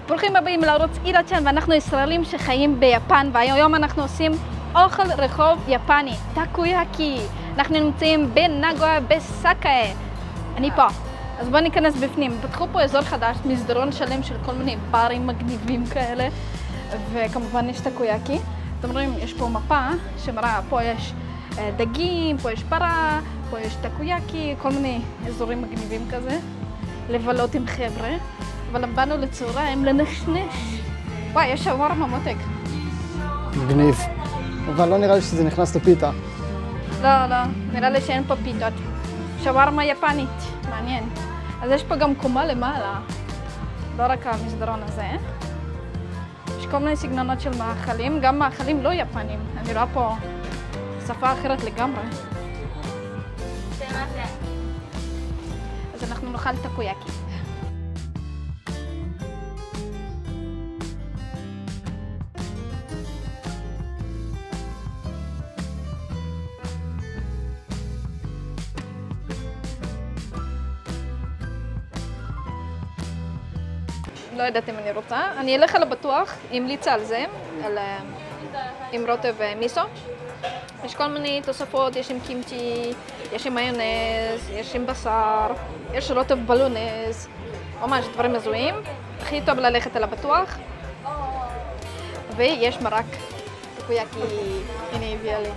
ברוכים הבאים לערוץ אירה-צ'אן, ואנחנו ישראלים שחיים ביפן, והיום אנחנו עושים אוכל רחוב יפני, טקויאקי. אנחנו נמצאים בנגואה בסאקאי. אני פה. אז בואו ניכנס בפנים. פתחו פה אזור חדש, מסדרון שלם של כל מיני ברים מגניבים כאלה, וכמובן יש טקויאקי. אתם רואים, יש פה מפה שמראה, פה יש דגים, פה יש פרה, פה יש טקויאקי, כל מיני אזורים מגניבים כזה, לבלות עם חבר'ה. אבל באנו לצהריים לנשנש. וואי, יש שווארמה מותק. מגניב. אבל לא נראה לי שזה נכנס לפיתה. לא, לא, נראה לי שאין פה פיתות. שווארמה יפנית, מעניין. אז יש פה גם קומה למעלה, לא רק המסדרון הזה. יש כל מיני סגנונות של מאכלים, גם מאכלים לא יפנים. אני רואה פה שפה אחרת לגמרי. אז אנחנו נאכל טקויאקי. לא יודעת אם אני רוצה. אני אלך על הבטוח, המליצה על זה, עם רוטב מיסו. יש כל מיני תוספות, יש עם קימצ'י, יש עם מיונז, יש עם בשר, יש רוטב בלונז, ממש דברים מזוהים. הכי טוב ללכת על הבטוח. ויש מרק טקויאקי, הנה הביאה לי.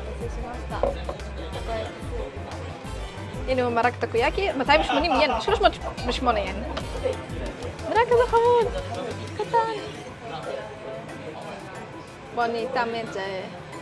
הנה הוא מרק טקויאקי, 280 ין, 308 ין. נראה כזה חמוד, קטן. בוא אני אטעם את זה.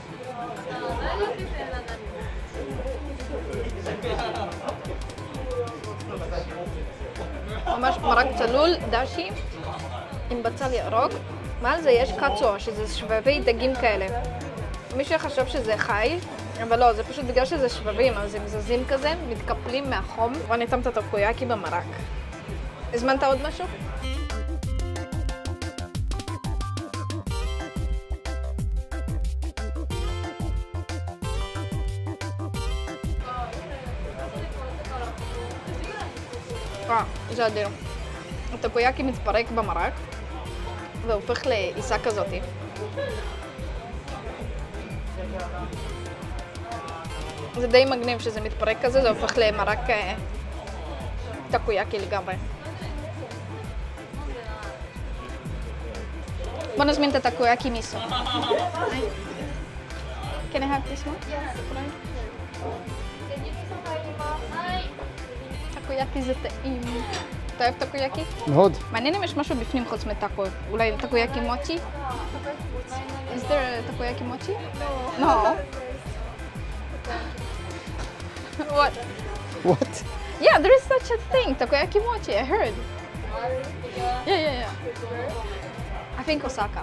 ממש מרק צלול, דשי, עם בצל ירוק. מעל זה יש קאצו, שזה שבבי דגים כאלה. מישהו חשב שזה חי, אבל לא, זה פשוט בגלל שזה שבבים, אז הם זזים כזה, מתקפלים מהחום. בוא אני אטעם את הטקויאקי במרק. הזמנת עוד משהו? זה אדיר. הטקויאקי מתפרק במרק והופך לעיסה כזאת. זה די מגניב שזה מתפרק כזה, זה הופך למרק טקויאקי לגמרי. בוא נזמין את הטקויאקי מיסו. Can I have this one? טקויאקי זה טעים. אתה אוהב טקויאקי? מאוד. מעניין אם יש משהו בפנים חוץ מטאקו. אולי טקויאקי מוצ'י? Is there a טקויאקי מוצ'י? No. What? What? Yeah, there is such a thing. Takoyaki mochi, I heard. Yeah. I think Osaka.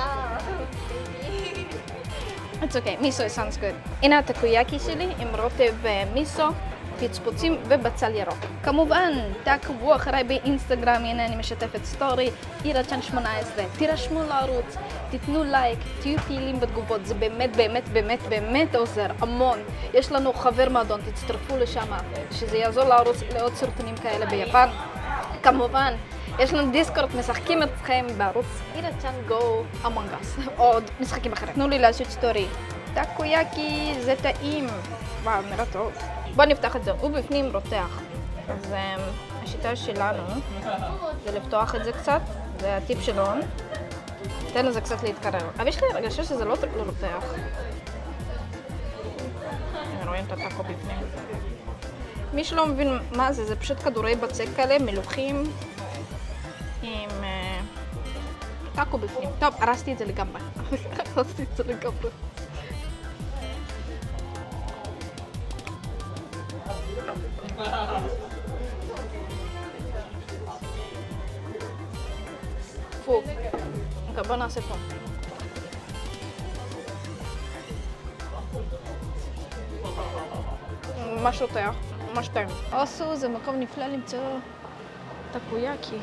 It's okay. Miso sounds good. הנה הטקויאקי שלי עם רוטב מיסו, פצפוצים ובצל ירוק. כמובן, תעקבו אחריי באינסטגרם, הנה אני משתפת סטורי, אירה-צ'אן 18. תירשמו לערוץ, תיתנו לייק, תהיו פעילים בתגובות, זה באמת עוזר, המון. יש לנו חבר מועדון, תצטרפו לשם, שזה יעזור לערוץ לעוד סרטונים כאלה ביפן. כמובן, יש לנו דיסקורד, משחקים אתכם בערוץ אירה-צ'אן גו אמונג אס, או משחקים אחרים. תנו לי לעשות סטורי. טקויאקי זה טעים. וואו, נראה טוב. בואו נפתח את זה, הוא בפנים רותח. אז השיטה שלנו זה לפתוח את זה קצת, זה הטיפ שלו. תן לזה קצת להתקרר. אבל יש לי הרגשה שזה לא רותח. רואים את הטאקו בפנים. מי שלא מבין מה זה, זה פשוט כדורי בצק כאלה, מלוכים עם טאקו בפנים. טוב, הרסתי את זה לגמרי. פו. אוקיי, בוא נעשה פה. ממש רותח, ממש טעים. אוסו, זה מקום נפלא למצוא טקויאקי.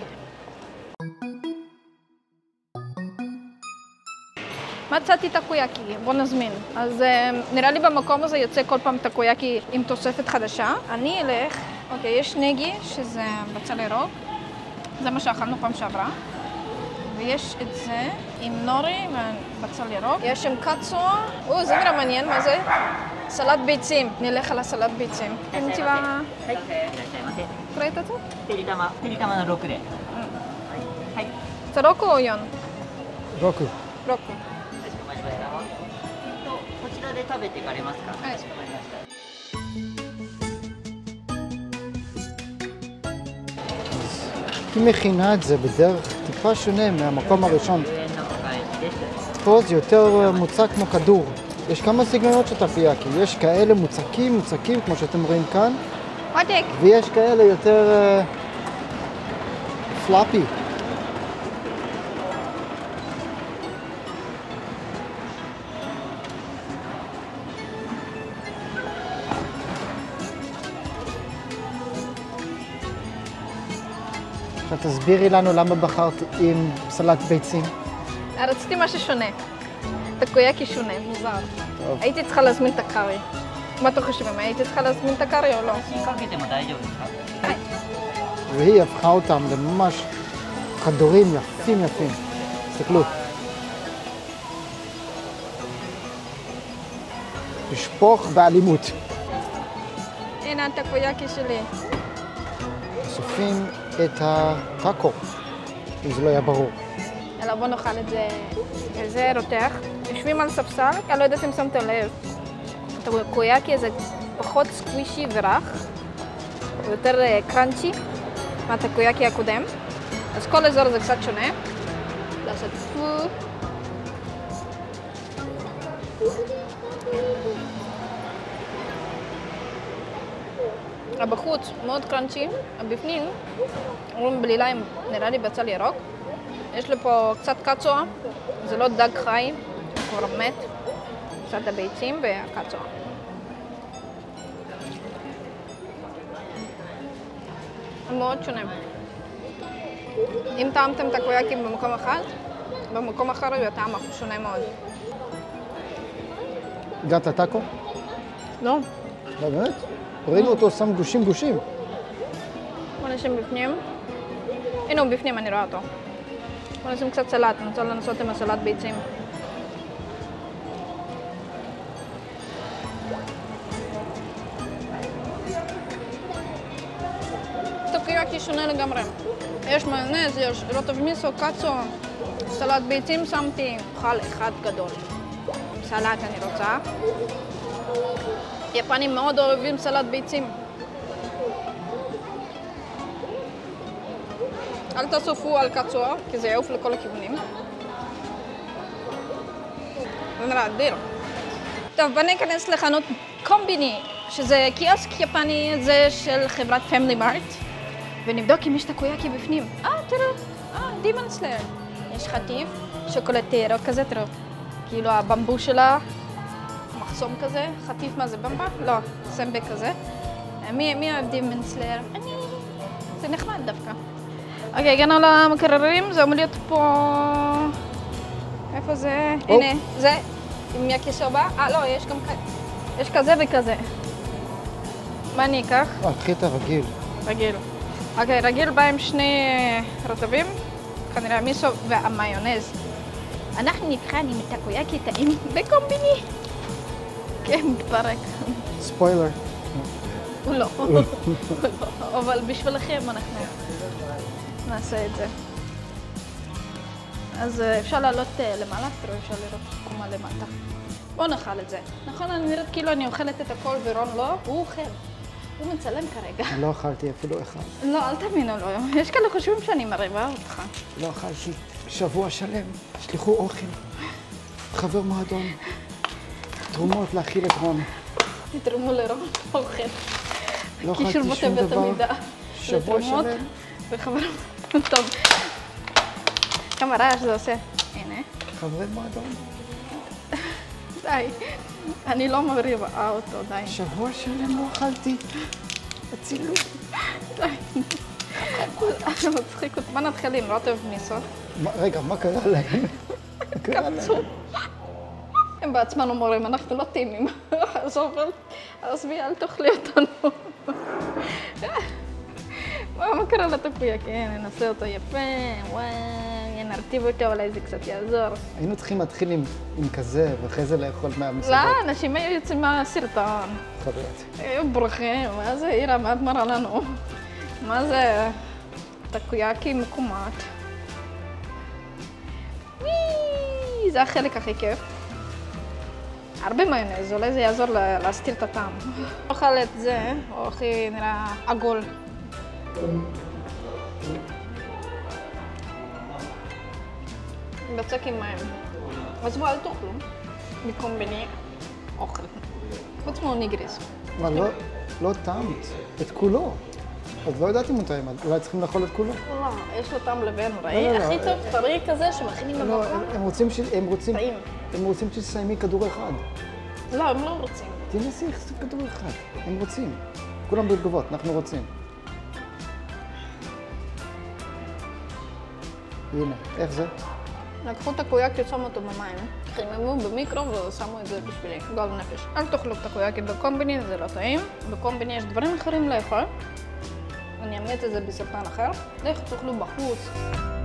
מצאתי טקויאקי, בוא נזמין. אז נראה לי במקום הזה יוצא כל פעם טקויאקי עם תוספת חדשה. אני אלך, אוקיי, יש נגי, שזה בצל ירוק. זה מה שאכלנו פעם שעברה. ויש את זה עם נורי ובצל ירוק. יש עם קצוע. זה נראה מעניין, מה זה? סלט ביצים. נלך על הסלט ביצים. קונצ'יווה. קורא את זה? てりたまの6で。はい。 זה רוקו או יון? רוקו. רוקו. かしこまりました。こちらで食べていかれますか。 はい。 かしこまりました。 היא מכינה את זה בדרך טיפה שונה מהמקום הראשון. 10円のお返しです。 פה זה יותר מוצק כמו כדור. יש כמה סגנונות של טקיאקי. יש כאלה מוצקים, כמו שאתם רואים כאן, עותק. ויש כאלה יותר פלאפי. עכשיו תסבירי לנו למה בחרת עם סלט ביצים. רציתי משהו שונה. טקויאקי שונה, מוזר. טוב. הייתי צריכה להזמין את הקארי. מה אתם חושבים? הייתי צריכה להזמין את הקארי או לא? かけても大丈夫ですか。 והיא הפכה אותם לממש כדורים יפים. תסתכלו. לשפוך באלימות. הנה הטקויאקי שלי. מוסיפים את הטאקו, אם זה לא היה ברור. יאללה, בוא נאכל את זה. זה רותח. יושבים על ספסל, אני לא יודעת אם שמתם לב. הטקויאקי זה פחות סקווישי ורך, הוא יותר קראנצ'י מהטקויאקי הקודם. אז כל אזור זה קצת שונה. לעשות פו. הבחוץ מאוד קראנצ'י, הבפנים אומרים בלילה עם נראה לי בצל ירוק. יש לי פה קצת קצוע, זה לא דג חי, הוא כבר מת. קצת הביצים והקצוע. הוא מאוד שונה. אם טעמתם טקויאקי במקום אחד, במקום אחר הוא טעם שונה מאוד. הגעת לטאקו? לא. לא, באמת? ראינו אותו שם גושים. בוא נשים בפנים. הנה הוא בפנים, אני רואה אותו. בוא נשים קצת סלט, אני רוצה לנסות עם הסלט ביצים. טוקייאקי שונה לגמרי. יש מיונז, יש רוטב מיסו, קצו, סלט ביצים שמתי, אוכל אחד גדול. סלט אני רוצה. יפנים מאוד אוהבים סלט ביצים. אל תסופו על קצוע, כי זה יעוף לכל הכיוונים. זה נראה אדיר. טוב, בוא ניכנס לחנות קומביני, שזה קיוסק יפני זה של חברת פמילי מארט, ונבדוק אם יש טקויאקי בפנים. תראו, דימון סלייר. יש חטיף, שוקולטרו כזה, תראו. כאילו הבמבו שלה, מחסום כזה, חטיף מה זה במבה? לא, סמבה כזה. מי אוהב דימון סלייר? אני... זה נחמד דווקא. אוקיי, הגענו למקררים, זה אמור להיות פה... איפה זה? הנה, זה עם יקיסובה. לא, יש גם כזה. יש כזה וכזה. מה אני אקח? קחי את הרגיל. רגיל. אוקיי, רגיל בא עם שני רטבים, כנראה המיסו והמיונז. אנחנו נבחן עם טקויאקי טעים בקומביני. כן, מתפרק. ספוילר. הוא לא. אבל בשבילכם אנחנו נעשה את זה. אז אפשר לעלות למעלה, תראו, אפשר לראות קומה למטה. בואו נאכל את זה. נכון, אני נראית כאילו אני אוכלת את הכל ורון לא, הוא אוכל. הוא מצלם כרגע. לא אכלתי אפילו אחד. לא, אל תאמינו לו. יש כאלה חושבים שאני מרעיבה אותך. לא אכלתי שבוע שלם. שליחו אוכל. חבר מועדון. תרומות להאכיל את רון. תתרמו לרון אוכל. לא אכלתי שום דבר. שבוע שלם. וחבר... טוב. כמה רעש זה עושה. הנה. חברי מועדון. די. אני לא מרעיבה אותו, די. שבוע שלם לא אכלתי. אצילות. די. זה מצחיק אותי. מה נתחיל עם רוטב מיסו? רגע, מה קרה להם? קפצו. הם בעצמם אומרים, אנחנו לא טעימים. עזבי, אל תאכלי אותנו. מה קרה לטוקייאקי? ננסה אותו יפה, וואי, נרטיב אותו, אולי זה קצת יעזור. היינו צריכים להתחיל עם כזה, ואחרי זה לאכול מהמסעדות. לא, אנשים היו יוצאים מהסרטון. יכול להיות. היו בורחים, מה זה, אירה, מה את מראה לנו? מה זה? טקויאקי מקומט. זה החלק הכי כיף. הרבה מיונז, אולי זה יעזור להסתיר את הטעם. אוכל את זה, הוא הכי נראה עגול. בצק עם מים. עזבו, אל תאכלו. מקומביני אוכל. חוץ מהאוניגריס. מה, לא טעמת את כולו. אז לא ידעתי מתי, אולי צריכים לאכול את כולו. לא, יש לו טעם לבן, ראי? הכי טוב טרי כזה שמכינים במקום. לא, הם רוצים שתסיימי כדור אחד. לא, הם לא רוצים. תנסי כדור אחד. הם רוצים. כולם בתגובות, אנחנו רוצים. הנה, איך זה? לקחו את הקויאקי, שמו אותו במים, חיממו במיקרו ושמו את זה בשבילי, גועל נפש. אל תאכלו את הקויאקי בקומביני, זה לא טעים. בקומביני יש דברים אחרים לאכול. אני אמת את זה בסרטן אחר. לכו תאכלו בחוץ.